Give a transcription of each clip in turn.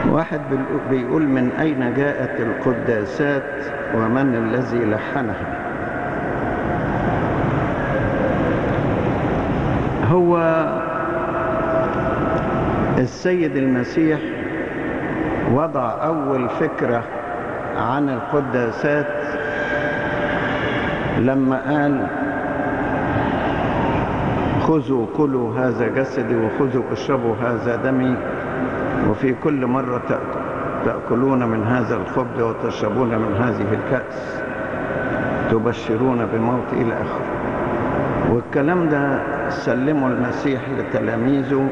واحد بيقول: من أين جاءت القداسات ومن الذي لحنها؟ هو السيد المسيح وضع أول فكرة عن القداسات لما قال: خذوا كلوا هذا جسدي وخذوا اشربوا هذا دمي، وفي كل مرة تأكلون من هذا الخبز وتشربون من هذه الكأس تبشرون بموت إلى آخره. والكلام ده سلمه المسيح لتلاميذه،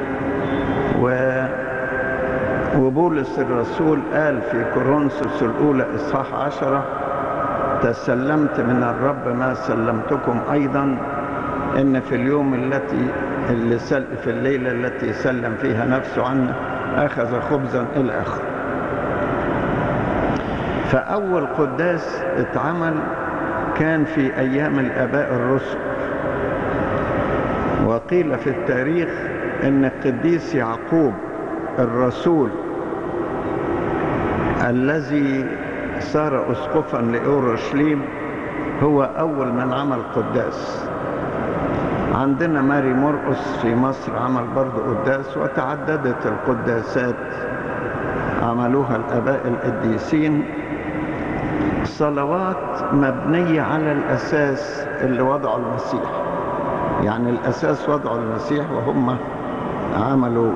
وبولس الرسول قال في كورنثوس الأولى إصحاح 10: تسلمت من الرب ما سلمتكم أيضا، إن في اليوم في الليلة التي سلم فيها نفسه عنه أخذ خبزا إلى آخره. فأول قداس اتعمل كان في أيام الآباء الرسل، وقيل في التاريخ إن القديس يعقوب الرسول الذي صار أسقفا لأورشليم هو أول من عمل قداس. عندنا ماري مرقس في مصر عمل برضو قداس، وتعددت القداسات عملوها الآباء القديسين. صلوات مبنية على الأساس اللي وضعه المسيح، يعني الأساس وضعه المسيح وهم عملوا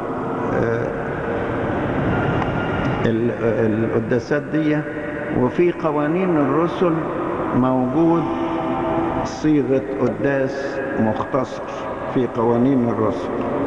القداسات دي. وفي قوانين الرسل موجود صيغة قداس مختصر في قوانين الرسل.